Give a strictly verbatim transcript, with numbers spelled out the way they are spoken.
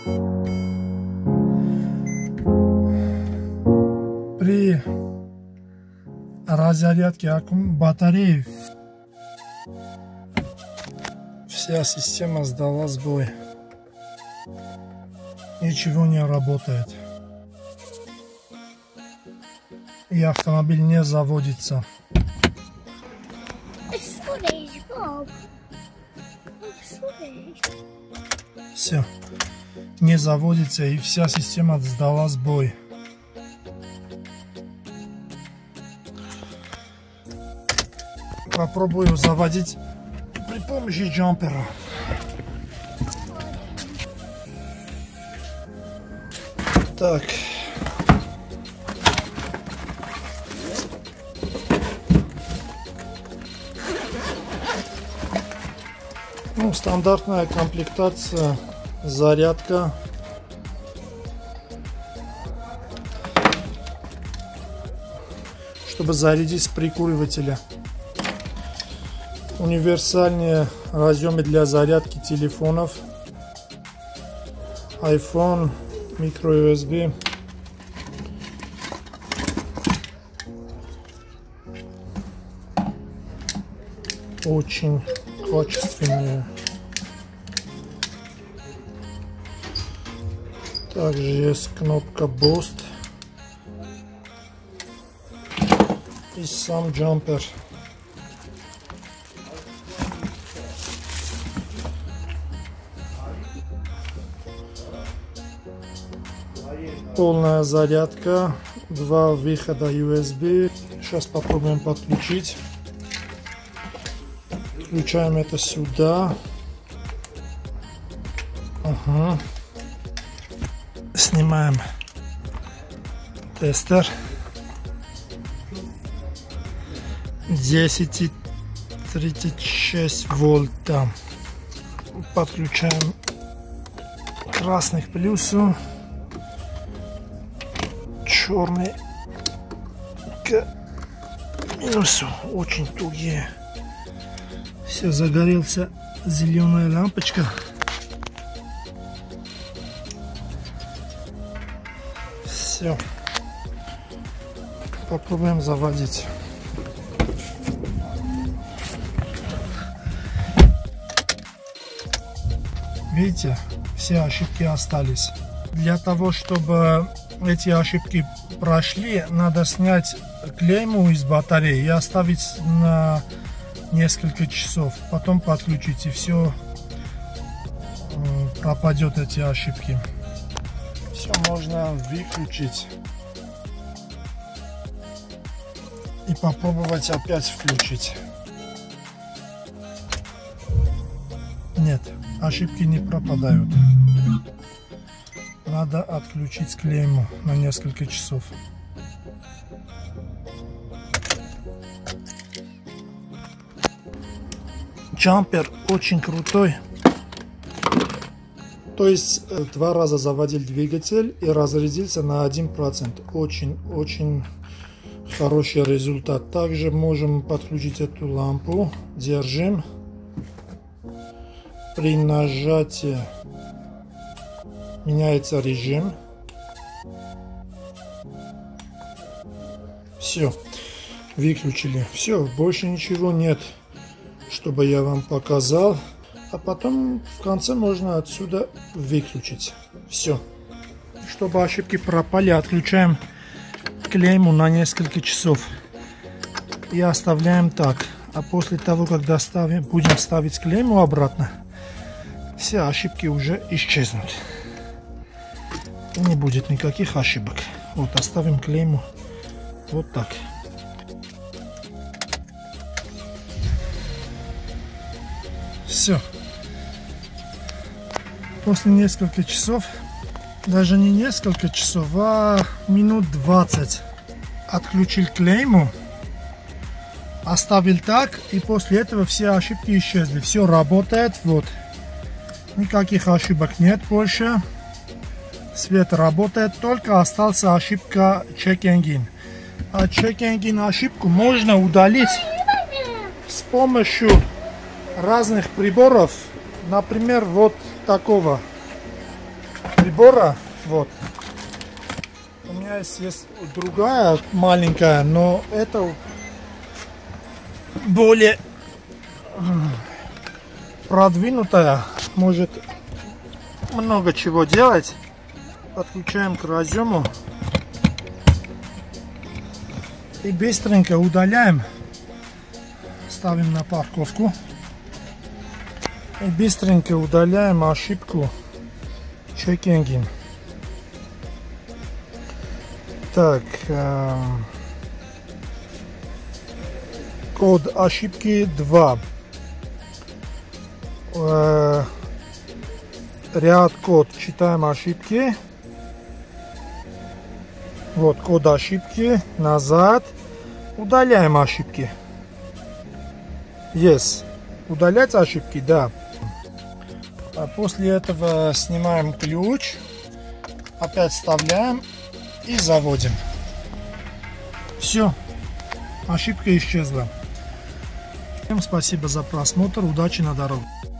При разрядке батареи вся система сдала сбой. Ничего не работает. И автомобиль не заводится. Все. Не заводится, и вся система сдала сбой. Попробую заводить при помощи джампера. Так. Ну, стандартная комплектация, зарядка. Чтобы зарядить с прикуривателя. Универсальные разъемы для зарядки телефонов. iPhone, micro-ю эс би. Очень качественные. Также есть кнопка Boost. И сам джампер. Полная зарядка, два выхода ю эс би. Сейчас попробуем подключить. Включаем это сюда. Ага. Снимаем тестер. десять тридцать шесть вольта. Подключаем красных плюсу. Черный к минусу. Очень тугие. Все, загорелся зеленая лампочка. Все. Попробуем заводить. Видите, все ошибки остались. Для того, чтобы эти ошибки прошли, надо снять клейму из батареи и оставить на несколько часов. Потом подключить, и все пропадет, эти ошибки. Все можно выключить и попробовать опять включить. Нет, ошибки не пропадают. Надо отключить клейму на несколько часов. Джампер очень крутой. То есть два раза заводил двигатель и разрядился на один процент. Очень-очень хороший результат. Также можем подключить эту лампу. Держим. При нажатии меняется режим. Все. Выключили. Все. Больше ничего нет, чтобы я вам показал. А потом в конце можно отсюда выключить. Все. Чтобы ошибки пропали, отключаем клейму на несколько часов. И оставляем так. А после того, как доставим, будем ставить клейму обратно, все ошибки уже исчезнут. И не будет никаких ошибок. Вот, оставим клейму вот так. Все. После нескольких часов, даже не несколько часов, а минут двадцать, отключил клейму, оставил так, и после этого все ошибки исчезли. Все работает, вот. Никаких ошибок нет больше. Свет работает, только осталась ошибка check engine. А check engine ошибку можно удалить с помощью разных приборов. Например, вот такого. прибора. Вот. У меня есть, есть другая маленькая, но это более продвинутая, может много чего делать. Подключаем к разъему и быстренько удаляем, ставим на парковку и быстренько удаляем ошибку check engine. Так, э, код ошибки два. Э, ряд код, читаем ошибки. Вот код ошибки, назад, удаляем ошибки. Yes. Удалять ошибки, да. А после этого снимаем ключ, опять вставляем и заводим. Все, ошибка исчезла. Всем спасибо за просмотр, удачи на дороге.